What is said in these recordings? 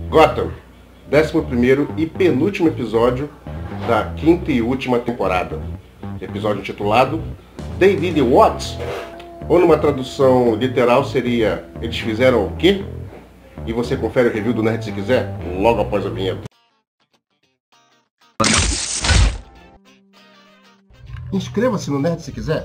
Gotham, 11º e penúltimo episódio da quinta e última temporada. Episódio intitulado They Did What? Ou numa tradução literal seria Eles fizeram o quê? E você confere o review do Nerd se quiser, logo após a vinheta. Inscreva-se no Nerd se quiser.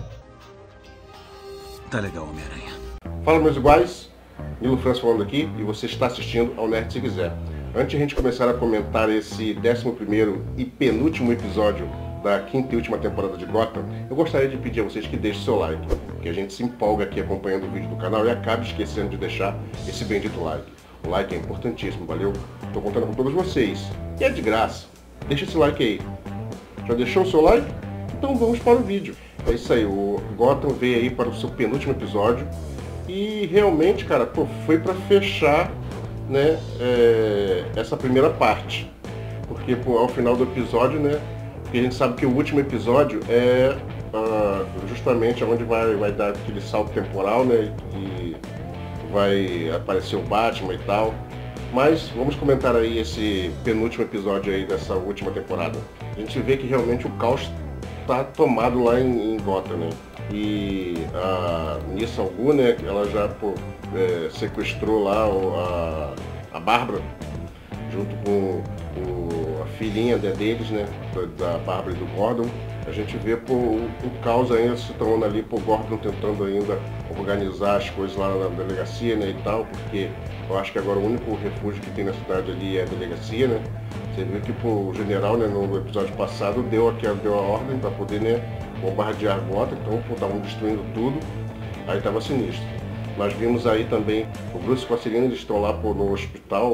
Tá legal, Homem-Aranha. Fala, meus iguais, Nilo França falando aqui e você está assistindo ao Nerd se quiser. Antes de a gente começar a comentar esse 11º e penúltimo episódio da quinta e última temporada de Gotham, eu gostaria de pedir a vocês que deixem seu like, que a gente se empolga aqui acompanhando o vídeo do canal e acaba esquecendo de deixar esse bendito like. O like é importantíssimo, valeu? Estou contando com todos vocês e é de graça. Deixa esse like aí. Já deixou o seu like? Então vamos para o vídeo. É isso aí, o Gotham veio aí para o seu penúltimo episódio e realmente, cara, pô, foi para fechar, né, essa primeira parte. Porque pô, ao final do episódio, né, porque a gente sabe que o último episódio é justamente onde vai dar aquele salto temporal, né, e vai aparecer o Batman e tal. Mas vamos comentar aí esse penúltimo episódio aí dessa última temporada. A gente vê que realmente o caos tá tomado lá em Gotham, né? E a Ra's al Ghul, né, ela já sequestrou lá a Bárbara, junto com a filhinha deles, né, da Bárbara e do Gordon. A gente vê o caos ainda se tornando ali, o Gordon tentando ainda organizar as coisas lá na delegacia, né, e tal, porque eu acho que agora o único refúgio que tem na cidade ali é a delegacia, né? Você viu que o general, né, no episódio passado deu a ordem para poder, né, bombardear Gotham, então estavam destruindo tudo, aí estava sinistro. Nós vimos aí também o Bruce com a Selina, eles estão lá no hospital,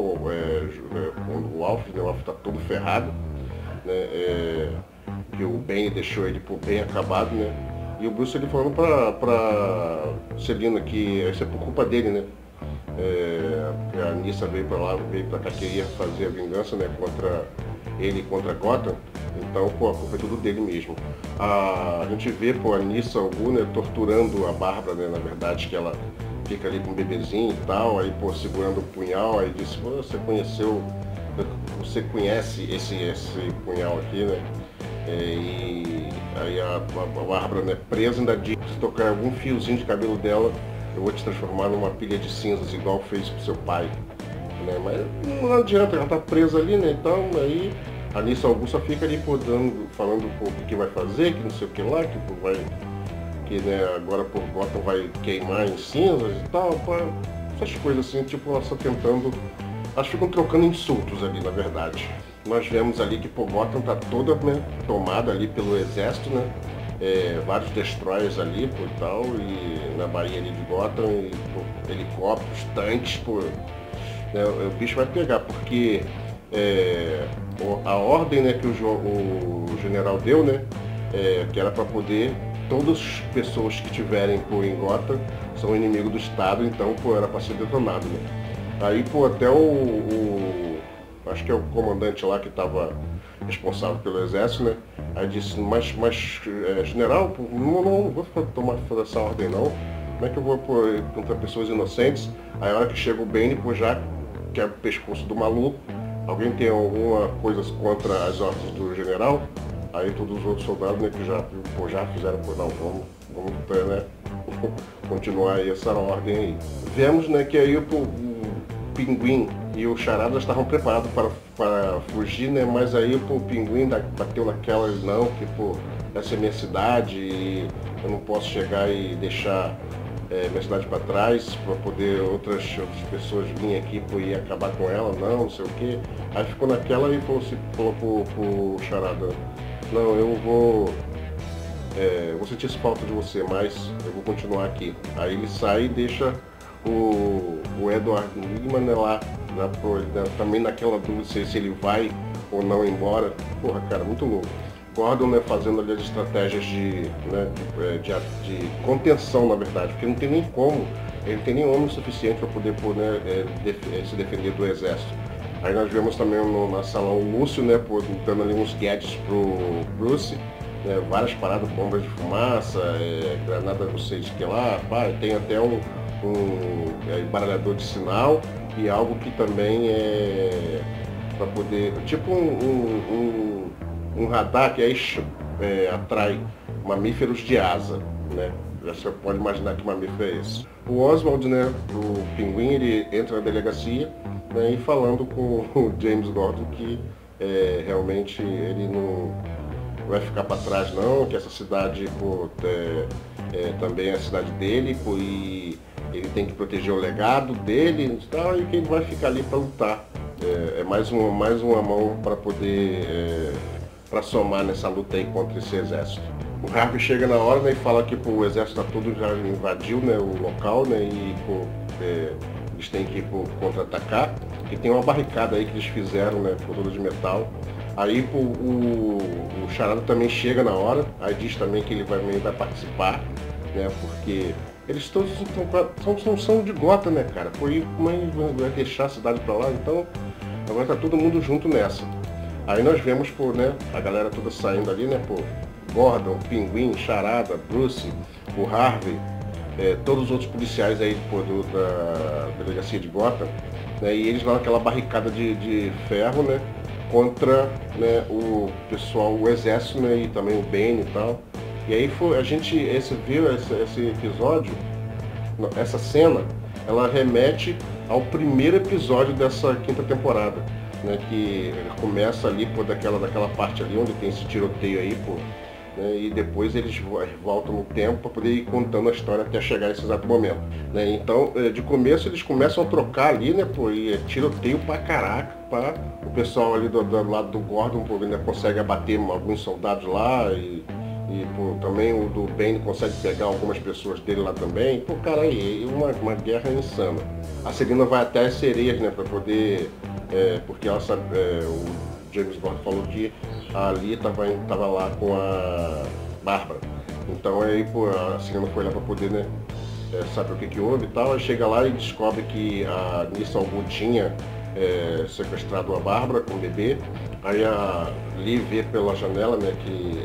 o Alfred, né, o Alfred está todo ferrado, né, que o Ben deixou ele bem acabado, né, e o Bruce ele falando para Selina que isso é por culpa dele, né. A Nyssa veio pra cá, queria fazer a vingança, né, contra ele e contra Gotham, então pô, a culpa é tudo dele mesmo. A gente vê a Ra's al Ghul, né, torturando a Bárbara, né, na verdade, que ela fica ali com o bebezinho e tal, aí segurando o punhal, aí disse, você conhece esse punhal aqui, né, e aí a Bárbara, né, presa, ainda diz, se tocar algum fiozinho de cabelo dela, eu vou te transformar numa pilha de cinzas, igual fez com seu pai, né? Mas não adianta, ela tá presa ali, né? Então aí a Ra's al Ghul só fica ali falando o que vai fazer, que não sei o que lá, que né, agora por Gotham vai queimar em cinzas e tal, essas coisas assim, tipo, ela só tentando, elas ficam trocando insultos ali, na verdade. Nós vemos ali que Gotham tá toda, né, tomada ali pelo exército, né? Vários destroyers ali e tal, e na Baía ali de Gotham, e helicópteros, tanques, né, o bicho vai pegar, porque a ordem, né, que o general deu, né, que era para poder, todas as pessoas que tiverem em Gotham são inimigo do Estado, então era para ser detonado, né. Aí até acho que é o comandante lá que estava responsável pelo exército, né? Aí disse, mas general, não vou fazer essa ordem não. Como é que eu vou contra pessoas inocentes? Aí a hora que chega o Bane, já quebra o pescoço do maluco. Alguém tem alguma coisa contra as ordens do general? Aí todos os outros soldados, né, que já fizeram, não, vamos né, continuar aí essa ordem aí. Vemos, né, que aí o Pinguim e o Charada já estavam preparados para fugir, né? Mas aí o Pinguim bateu naquela, não, que essa é minha cidade e eu não posso chegar e deixar minha cidade para trás para poder outras pessoas virem aqui e acabar com ela, não sei o que. Aí ficou naquela e falou pro Charada, não, eu vou sentir falta de você, mas eu vou continuar aqui. Aí ele sai e deixa o Edward Nygma, né, lá, também naquela dúvida se ele vai ou não embora. Porra, cara, muito louco. Gordon, né, fazendo ali as estratégias de contenção, na verdade, porque não tem nem como, ele não tem nem homem suficiente para poder se defender do exército. Aí nós vemos também na sala o Lúcio, né, dando ali uns gadgets pro Bruce, né, várias paradas, bombas de fumaça, granada não sei de que lá, tem até um embaralhador de sinal, e algo que também é para poder, tipo um radar que aí atrai mamíferos de asa, né? Você pode imaginar que mamífero é esse. O Oswald, né, o pinguim, ele entra na delegacia, né, e falando com o James Gordon que realmente ele não vai ficar para trás não, que essa cidade também é a cidade dele, e ele tem que proteger o legado dele e tal, e que ele vai ficar ali para lutar. É mais uma mão para poder para somar nessa luta aí contra esse exército. O Harvey chega na hora, né, e fala que o exército todo já invadiu, né, o local, né, e eles têm que contra-atacar, e tem uma barricada aí que eles fizeram, né, toda de metal. Aí o Charada também chega na hora, aí diz também que ele vai participar, né, porque eles todos são de Gotham, né, cara? Foi vai deixar a cidade pra lá, então agora tá todo mundo junto nessa. Aí nós vemos, né, a galera toda saindo ali, né, Gordon, Pinguim, Charada, Bruce, o Harvey, todos os outros policiais aí da delegacia de Gotham, né, e eles lá naquela barricada de ferro, né, contra, né, o pessoal, o exército, né, e também o Bane e tal. E aí viu esse episódio, essa cena, ela remete ao primeiro episódio dessa quinta temporada, né, que começa ali daquela parte ali onde tem esse tiroteio aí, né, e depois eles voltam no tempo para poder ir contando a história até chegar a esse exato momento, né. Então, de começo eles começam a trocar ali, né, e é tiroteio pra caraca, o pessoal ali do lado do Gordon ainda consegue abater alguns soldados lá, e também o do Bane consegue pegar algumas pessoas dele lá também. Cara, aí uma guerra insana. A Selina vai até as sereias, né, para poder, porque ela sabe, o James Gordon falou que a Ali tava lá com a Bárbara. Então aí, a Selina foi lá para poder, né, saber o que houve e tal. Aí chega lá e descobre que a Nyssa Al Ghul tinha sequestrado a Bárbara com o bebê. Aí a Lee vê pela janela, né, que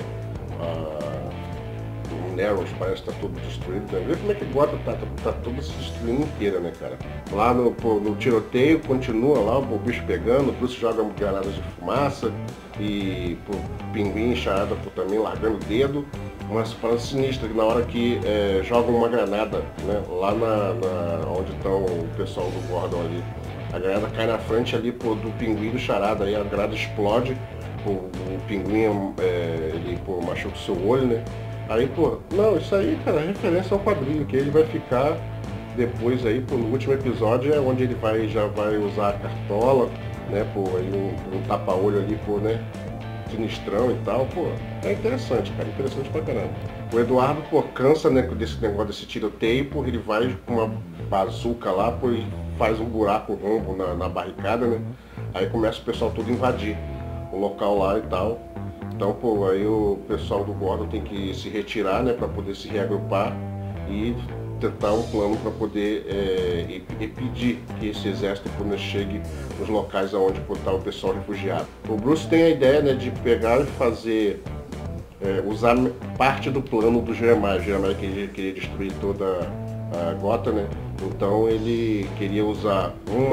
o Narrows parece que tá todo destruído, né? Vê como é que Gotham tá toda se destruindo inteira, né, cara? Lá no tiroteio continua lá, o bicho pegando, o Bruce joga granadas de fumaça, e Pinguim e Charada também largando o dedo. Umas paradas sinistras, na hora que jogam uma granada, né, lá onde estão o pessoal do Gordon ali. A granada cai na frente ali do Pinguim e do Charada, aí a granada explode, o Pinguim ele machuca o seu olho, né? Aí, não, isso aí, cara, é referência ao quadrinho, que ele vai ficar depois aí, no último episódio, é onde ele já vai usar a cartola, né, aí um tapa-olho ali, né, sinistrão e tal, é interessante, cara, interessante pra caramba. O Eduardo, cansa, né, desse negócio desse tiroteio, ele vai com uma bazuca lá, e faz um buraco rombo na barricada, né, aí começa o pessoal todo a invadir o local lá e tal. Então, aí o pessoal do Gordon tem que se retirar, né, para poder se reagrupar e tentar um plano para poder impedir que esse exército chegue nos locais onde está o pessoal refugiado. O Bruce tem a ideia, né, de pegar e fazer, usar parte do plano do Jeremiah. O Jeremiah queria destruir toda a Gotham, né? Então ele queria usar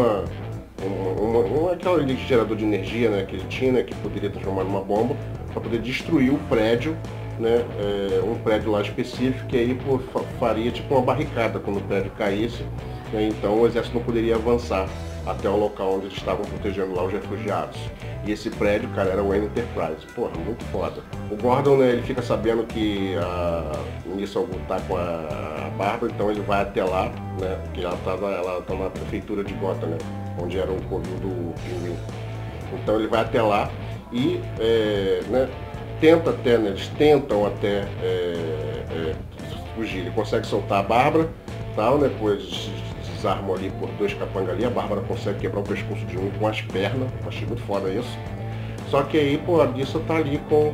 aquele gerador de energia, né, que ele tinha, né, que poderia transformar numa bomba, para poder destruir o prédio, né, um prédio lá específico, que aí faria tipo uma barricada quando o prédio caísse, né, então o exército não poderia avançar até o local onde eles estavam protegendo lá os refugiados. E esse prédio, cara, era o Wayne Enterprise. Muito foda. O Gordon, né, ele fica sabendo que a Nyssa Al Ghul tá com a Bárbara, então ele vai até lá, né, porque ela tá na prefeitura de Gotham, né, onde era o covil do Pinguim. Então ele vai até lá e, né, eles tentam até fugir. Ele consegue soltar a Bárbara, tal, né, depois desarmam ali por 2 capangas ali, a Bárbara consegue quebrar o pescoço de um com as pernas, achei muito foda isso. Só que aí, a Nyssa tá ali com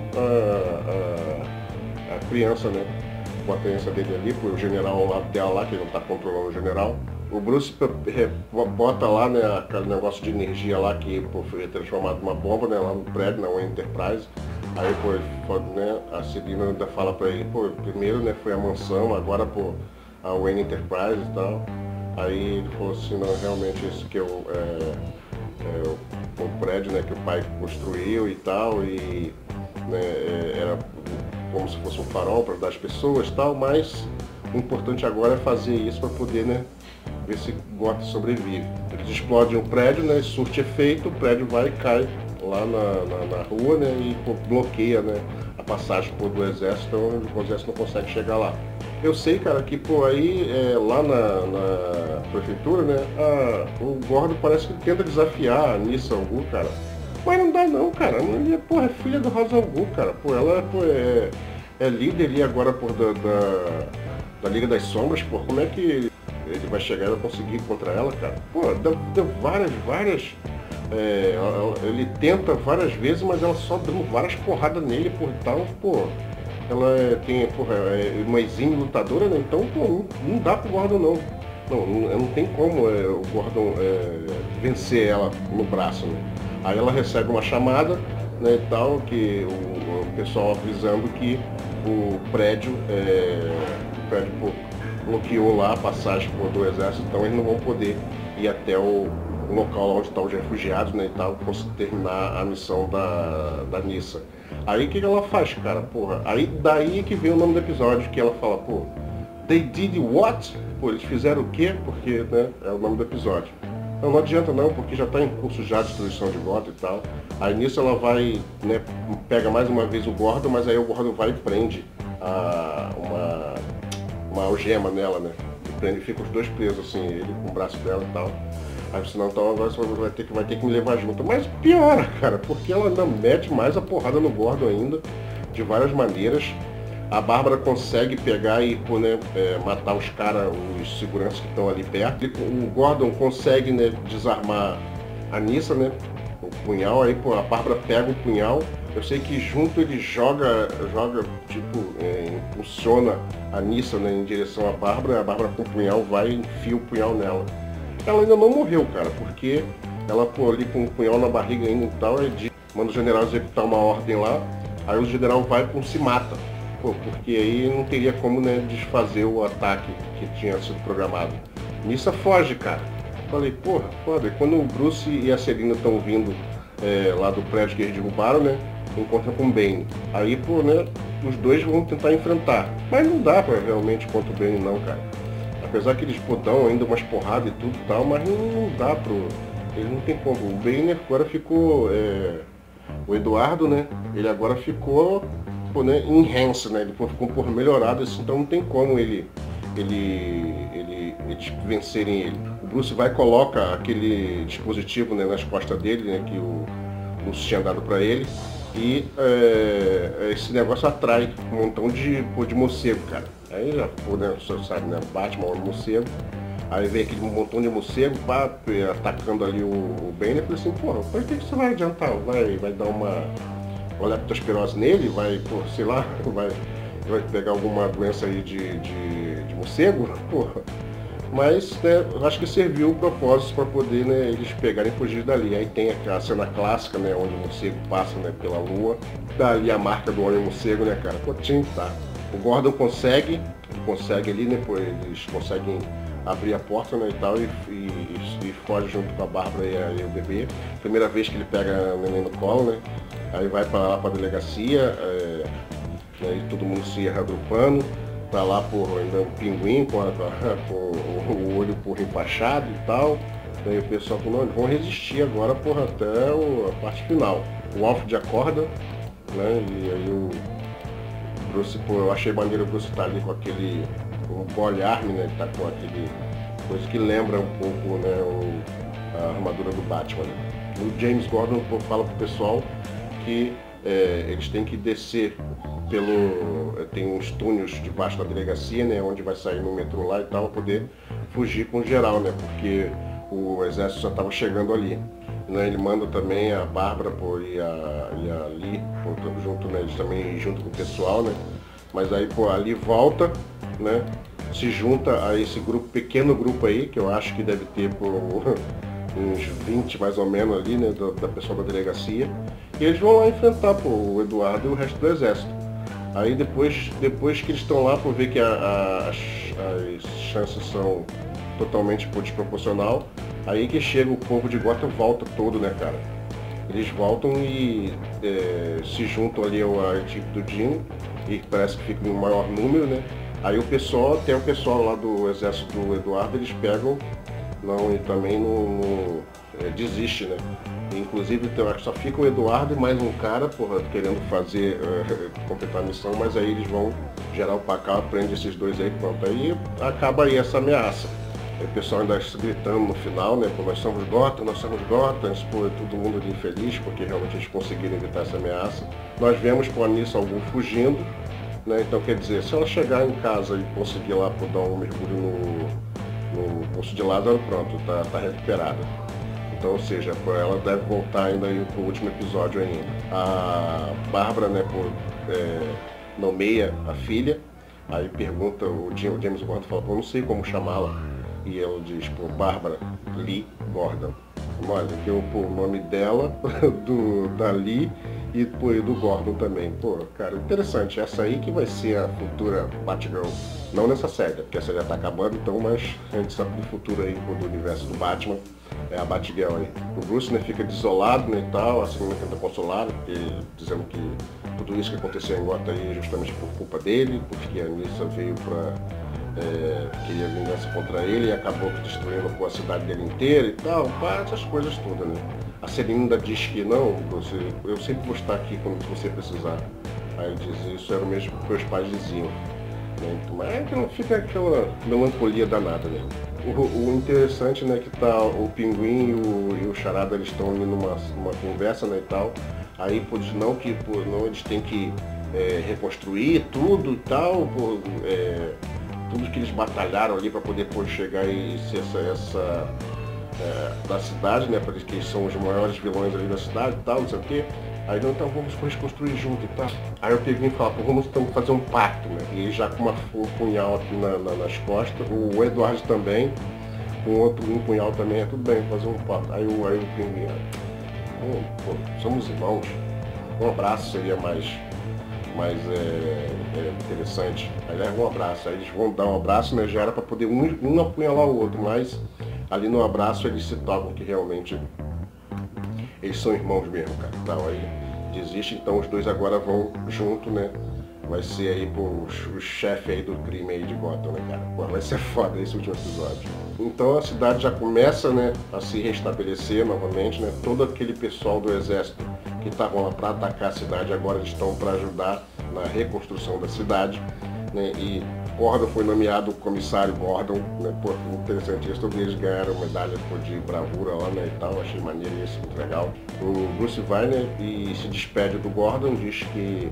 a criança, né, com a criança dele ali, o general lá dela lá, que ele não tá controlando o general. O Bruce bota lá, né, aquele negócio de energia lá que foi transformado numa bomba, né, lá no prédio, na Wayne Enterprise. Aí, né, a Selina ainda fala pra ele, primeiro, né, foi a mansão, agora, a Wayne Enterprise e tal. Aí ele falou assim, não, realmente esse que o prédio, né, que o pai construiu e tal, e né, era como se fosse um farol para ajudar as pessoas e tal, mas o importante agora é fazer isso para poder, né, ver se Gotham sobrevive. Eles explodem o prédio, né, surte efeito, o prédio vai e cai lá na rua, né, e bloqueia, né, a passagem do exército, então o exército não consegue chegar lá. Eu sei, cara, que pô, aí lá na prefeitura, né, o Gordon parece que tenta desafiar a Nissa Algu, cara. Mas não dá não, cara. Ele é filha do Ra's al Ghul, cara. Pô, ela pô, é líder ali agora por da Liga das Sombras, pô. Como é que ele vai chegar e vai conseguir contra ela, cara? Pô, deu várias. Ele tenta várias vezes, mas ela só dando várias porradas nele por tal, pô. Ela tem, porra, uma exímia lutadora, né? Então, pô, não dá pro Gordon não. Não tem como o Gordon vencer ela no braço, né? Aí ela recebe uma chamada, né, e tal, que o pessoal avisando que o prédio pô, bloqueou lá a passagem do exército, então eles não vão poder ir até o local onde estão os refugiados, né, e tal, para terminar a missão da Nissa. Aí o que ela faz, cara? Porra, aí daí que vem o nome do episódio, que ela fala, pô, they did what? Pô, eles fizeram o quê? Porque, né, é o nome do episódio. Não adianta não, porque já está em curso já de destruição de Gotham e tal. Aí nisso ela vai, né, pega mais uma vez o Gordon, mas aí o Gordon vai e prende uma algema nela, né? E prende, fica os dois presos, assim, ele com o braço dela e tal. Aí senão então agora você vai ter que me levar junto. Mas piora, cara, porque ela ainda mete mais a porrada no Gordon ainda, de várias maneiras. A Bárbara consegue pegar e né, matar os caras, os seguranças que estão ali perto. O Gordon consegue, né, desarmar a Nissa, né, o punhal. Aí pô, a Bárbara pega o punhal. Eu sei que junto ele joga tipo, impulsiona a Nissa, né, em direção à Bárbara. A Bárbara com o punhal vai e enfia o punhal nela. Ela ainda não morreu, cara, porque ela pô, ali com o punhal na barriga ainda e tal, manda o general executar uma ordem lá. Aí o general vai e se mata. Pô, porque aí não teria como, né, desfazer o ataque que tinha sido programado. Nissa foge, cara. Falei, porra, foda. E quando o Bruce e a Selina estão vindo lá do prédio que eles derrubaram, né, encontram com o Bane. Aí, pô, né, os dois vão tentar enfrentar. Mas não dá pra realmente contra o Bane não, cara. Apesar que eles dão ainda umas porradas e tudo e tal, mas não dá pro... Ele não tem como. O Bane agora ficou... O Eduardo, né, ele agora ficou... Né, enhance, né? Ele ficou melhorado, assim, então não tem como eles vencerem ele. O Bruce vai e coloca aquele dispositivo, né, nas costas dele, né, que o Bruce tinha dado para ele, e esse negócio atrai um montão de morcego, cara. Aí já, né, você sabe, né, Batman, o morcego, aí vem aquele montão de morcego, atacando ali o Bane, eu falei assim, porra, por que você vai adiantar? Vai dar uma leptospirose nele, vai, pô, sei lá, vai pegar alguma doença aí de morcego, porra. Mas, né, eu acho que serviu o propósito para poder, né, eles pegarem e fugir dali. Aí tem aquela cena clássica, né, onde o morcego passa, né, pela lua, dali a marca do homem morcego, né, cara, potinho, tá. O Gordon consegue ali, né, pô, eles conseguem abrir a porta, né, e tal, e foge junto com a Bárbara e o bebê. Primeira vez que ele pega o neném no colo, né. Aí vai para a delegacia, e todo mundo se reagrupando, tá lá ainda um pinguim com o olho empachado e tal. Daí o pessoal falou, não, vão resistir agora até a parte final. O Alfred acorda, né? E aí o Bruce, eu achei maneiro o Bruce estar ali com aquele olhar, né? Tá com aquele coisa que lembra um pouco, né, a armadura do Batman. Né? O James Gordon fala pro pessoal que eles têm que descer tem uns túneis debaixo da delegacia, né, onde vai sair no metrô lá e tal, para poder fugir com geral, né, porque o exército já estava chegando ali. Né, ele manda também a Bárbara e a Lee junto, né, eles também junto com o pessoal, né, mas aí a Lee volta, né, se junta a esse pequeno grupo aí, que eu acho que deve ter uns 20 mais ou menos ali, né, da pessoa da delegacia, e eles vão lá enfrentar o Eduardo e o resto do exército. Aí depois que eles estão lá, por ver que as chances estão totalmente desproporcional. Aí que chega o povo de Gotham, volta todo, né, cara? Eles voltam e se juntam ali à equipe do Jim, e parece que fica em um maior número, né? Aí o pessoal, até o pessoal lá do exército do Eduardo, eles pegam, não, e também desiste, né? Inclusive só fica o Eduardo e mais um cara, porra, querendo fazer, completar a missão, mas aí eles vão gerar o Pacal, prende esses dois aí, pronto. Aí acaba aí essa ameaça. Aí o pessoal ainda gritando no final, né? Pô, nós somos Gotham, pô, todo mundo ali feliz, porque realmente eles conseguiram evitar essa ameaça. Nós vemos com a Anissa algum fugindo, né? Então quer dizer, se ela chegar em casa e conseguir lá dar um mergulho no Poço de Lázaro, pronto, tá recuperada. Então, ou seja, ela deve voltar ainda aí pro último episódio ainda. A Bárbara, né, nomeia a filha, aí pergunta, o James Gordon fala, pô, não sei como chamá-la. E ela diz, pô, Bárbara Lee Gordon. Olha, que é o nome dela, da Lee e do Gordon também. Pô, cara, interessante. Essa aí que vai ser a futura Batgirl. Não nessa série, porque a série já tá acabando, então, mas a gente sabe do futuro aí, do universo do Batman. É a Batgirl aí. O Bruce, né, fica desolado, né, e tal, assim, tenta consolar, dizendo que tudo isso que aconteceu em Gotham aí é justamente por culpa dele, porque a Anissa veio queria vingança contra ele e acabou destruindo a cidade dele inteira e tal, essas coisas todas, né. A Selinda diz que não, eu sempre vou estar aqui quando você precisar. Aí diz, isso era o mesmo que meus pais diziam. Né? Mas não fica aquela melancolia danada, né. O interessante, né, que tá o Pinguim e o Charada, eles estão ali numa conversa, né, e tal. Aí, não, eles têm que reconstruir tudo e tal, tudo que eles batalharam ali para poder chegar e ser da cidade, né, porque eles são os maiores vilões ali da cidade e tal, não sei o quê. Aí não, então vamos reconstruir junto e tal. Aí o Pinguim fala, pô, vamos fazer um pacto, né? E ele já com um punhal aqui nas costas, o Eduardo também, com um punhal também, tudo bem, fazer um pacto. Aí o Pinguim, pô, somos irmãos, um abraço seria mais interessante. Aí leva um abraço, aí eles vão dar um abraço, né? Já era para poder um apunhalar o outro, mas ali no abraço eles se tocam que realmente eles são irmãos mesmo, cara. Então aí desiste, então os dois agora vão junto, né? Vai ser aí o chefe aí do crime aí de Gotham, né, cara? Pô, vai ser foda esse último episódio. Então a cidade já começa, né, a se restabelecer novamente, né? Todo aquele pessoal do exército que estavam lá para atacar a cidade, agora eles estão para ajudar na reconstrução da cidade, né? E Gordon foi nomeado o comissário Gordon, né? Pô, interessante isso, todos eles ganharam medalha de bravura lá, né, e tal, achei maneiro isso, muito legal. O Bruce vai, né, e se despede do Gordon, diz que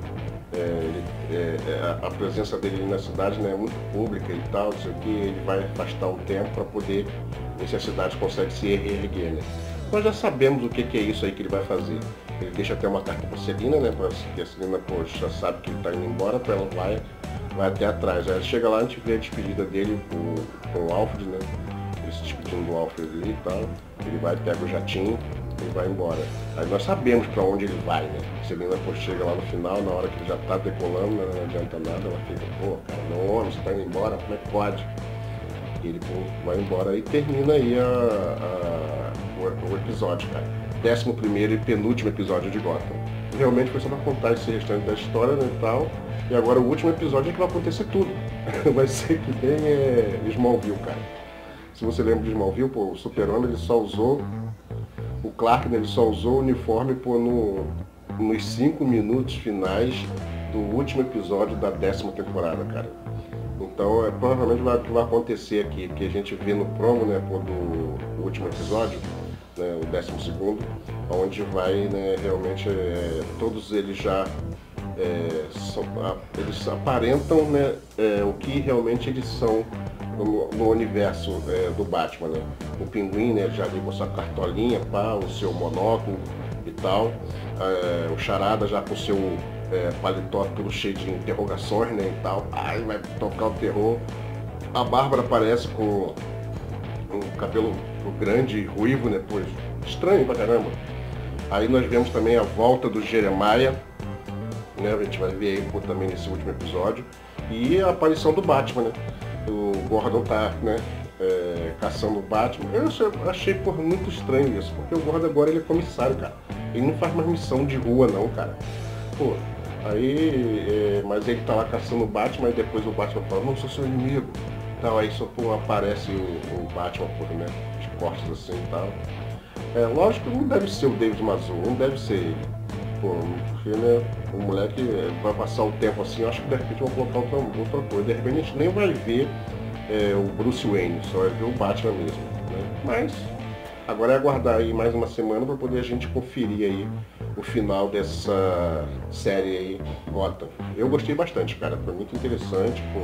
a presença dele na cidade, né, é muito pública e tal, não sei o que, ele vai afastar um tempo para poder ver se a cidade consegue se reerguer, né. Nós já sabemos o que é isso aí que ele vai fazer. Ele deixa até uma carta para a Selina, né, porque a Selina, pô, já sabe que ele está indo embora, então ela vai até atrás. Aí chega lá, a gente vê a despedida dele com o Alfred, né? Ele se despedindo do Alfred ali e tal. Ele vai, pega o jatinho e vai embora. Aí nós sabemos para onde ele vai, né? A Selina, pô, chega lá no final, na hora que ele já está decolando, né, não adianta nada, ela fica, pô, cara, não, homem, você está indo embora, como é que pode? E ele, pô, vai embora e termina aí o episódio, cara. 11º e penúltimo episódio de Gotham. Realmente foi só para contar esse restante da história, né, e tal. E agora o último episódio é que vai acontecer tudo. Vai ser que nem Smallville, cara. Se você lembra de Smallville, pô, o Super-Homem ele só usou, o Clark, né, ele só usou o uniforme, pô, nos 5 minutos finais do último episódio da 10ª temporada, cara. Então provavelmente o que vai acontecer aqui, que a gente vê no promo, né, pô, do último episódio, né, o 12º, onde vai, né, realmente todos eles já eles aparentam, né, o que realmente eles são no universo do Batman, né? O Pinguim, né, já ali com sua cartolinha, pá, o seu monóculo e tal, o Charada já com o seu paletó todo cheio de interrogações, né, e tal, aí vai tocar o terror. A Bárbara aparece com um cabelo grande e ruivo, né, pois estranho pra caramba. Aí nós vemos também a volta do Jeremiah, né, a gente vai ver aí também nesse último episódio, e a aparição do Batman, né. O Gordon tá, né, caçando o Batman. Eu achei, porra, muito estranho isso, porque o Gordon agora ele é comissário, cara. Ele não faz mais missão de rua não, cara. Pô, aí, mas ele tá lá caçando o Batman e depois o Batman fala, não, sou seu inimigo. Então aí só pô, aparece o Batman, porra, né, de cortes assim e tal. Lógico que não deve ser o David Mazur, não deve ser ele. Pô, porque, né, o moleque vai passar o tempo assim, eu acho que de repente vão colocar outra coisa. De repente a gente nem vai ver o Bruce Wayne, só vai ver o Batman mesmo, né? Mas agora é aguardar aí mais uma semana para poder a gente conferir aí o final dessa série aí, Gotham. Eu gostei bastante, cara, foi muito interessante, pô.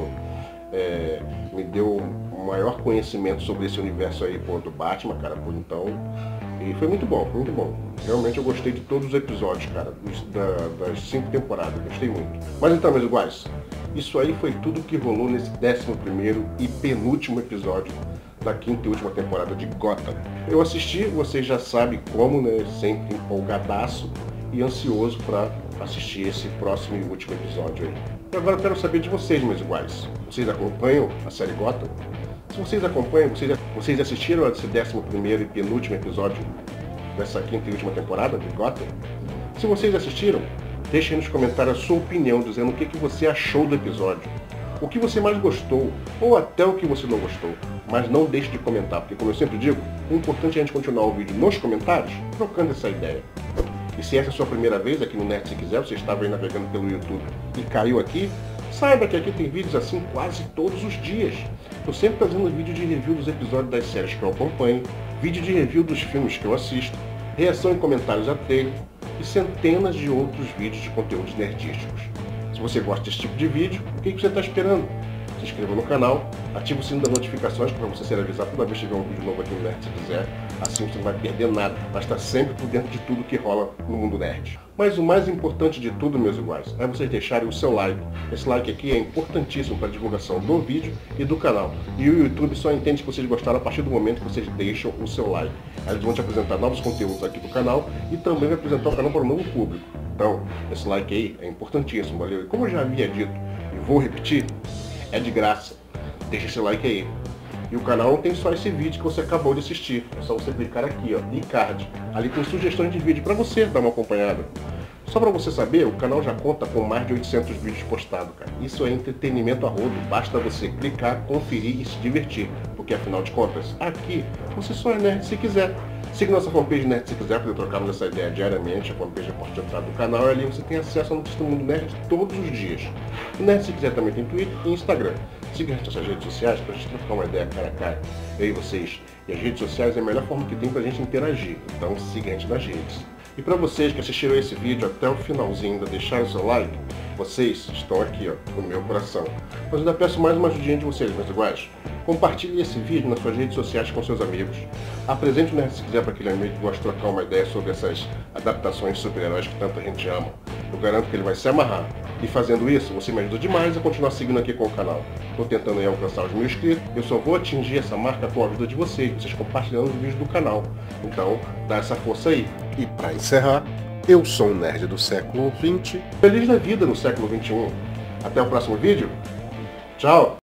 Me deu um maior conhecimento sobre esse universo aí, pô, do Batman, cara, por então. E foi muito bom, foi muito bom. Realmente eu gostei de todos os episódios, cara, das 5 temporadas, gostei muito. Mas então, meus iguais, isso aí foi tudo que rolou nesse 11º e penúltimo episódio da 5ª e última temporada de Gotham. Eu assisti, vocês já sabem como, né, sempre empolgadaço e ansioso para assistir esse próximo e último episódio aí. E agora eu quero saber de vocês, meus iguais. Vocês acompanham a série Gotham? Se vocês acompanham, vocês assistiram esse 11º e penúltimo episódio dessa 5ª e última temporada de Gotham? Se vocês assistiram, deixem nos comentários a sua opinião, dizendo o que você achou do episódio. O que você mais gostou, ou até o que você não gostou. Mas não deixe de comentar, porque como eu sempre digo, o importante é a gente continuar o vídeo nos comentários, trocando essa ideia. E se essa é a sua primeira vez aqui no Nerd Se Quiser, você estava aí navegando pelo YouTube e caiu aqui, saiba que aqui tem vídeos assim quase todos os dias. Estou sempre fazendo vídeo de review dos episódios das séries que eu acompanho, vídeo de review dos filmes que eu assisto, reação e comentários a trailer e centenas de outros vídeos de conteúdos nerdísticos. Se você gosta desse tipo de vídeo, o que você está esperando? Se inscreva no canal, ative o sino das notificações para você ser avisado toda vez que tiver um vídeo novo aqui no Nerd Se Quiser. Assim você não vai perder nada, vai estar sempre por dentro de tudo que rola no mundo nerd. Mas o mais importante de tudo, meus iguais, é vocês deixarem o seu like. Esse like aqui é importantíssimo para a divulgação do vídeo e do canal. E o YouTube só entende que vocês gostaram a partir do momento que vocês deixam o seu like. Aí eles vão te apresentar novos conteúdos aqui do canal e também vai apresentar o canal para um novo público. Então, esse like aí é importantíssimo, valeu? E como eu já havia dito e vou repetir, é de graça. Deixa esse like aí. E o canal não tem só esse vídeo que você acabou de assistir. É só você clicar aqui, ó, em card. Ali tem sugestões de vídeo para você dar uma acompanhada. Só para você saber, o canal já conta com mais de 800 vídeos postados, cara. Isso é entretenimento a rodo. Basta você clicar, conferir e se divertir. Porque afinal de contas, aqui você só é nerd se quiser. Siga nossa fanpage Nerd Se Quiser para trocarmos essa ideia diariamente. A fanpage é a porta de entrada do canal e ali você tem acesso ao notícia do mundo nerd todos os dias. O Nerd Se Quiser também tem Twitter e Instagram. Siga as nossas redes sociais para a gente trocar uma ideia cara a cara, eu e vocês. E as redes sociais é a melhor forma que tem para a gente interagir. Então siga a gente nas redes. E para vocês que assistiram esse vídeo até o finalzinho, ainda deixaram o seu like, vocês estão aqui, ó, no meu coração. Mas ainda peço mais uma ajudinha de vocês, meus iguais. Compartilhe esse vídeo nas suas redes sociais com seus amigos. Apresente o Nerd Se Quiser para aquele amigo que gosta de trocar uma ideia sobre essas adaptações de super-heróis que tanta gente ama. Eu garanto que ele vai se amarrar. E fazendo isso, você me ajuda demais a continuar seguindo aqui com o canal. Estou tentando aí alcançar os 1000 inscritos. Eu só vou atingir essa marca com a ajuda de vocês compartilhando os vídeos do canal. Então, dá essa força aí. E para encerrar, eu sou um nerd do século XX, feliz da vida no século XXI. Até o próximo vídeo. Tchau!